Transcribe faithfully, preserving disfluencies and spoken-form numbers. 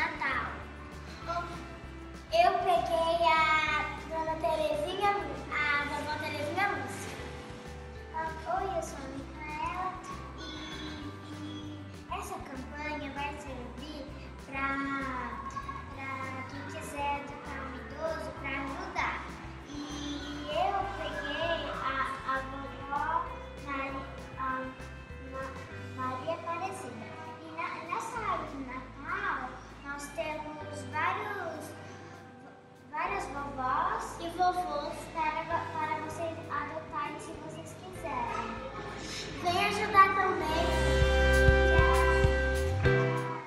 Natal. Eu peguei a Dona Terezinha, a Vovó Terezinha Lúcia. Oi, eu sou a Micaela e, e essa campanha vai ser